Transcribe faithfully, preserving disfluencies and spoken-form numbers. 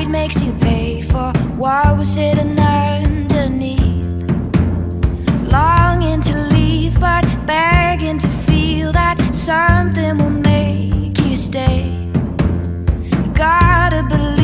Pride makes you pay for what was hidden underneath. Longing to leave, but begging to feel that something will make you stay. You gotta believe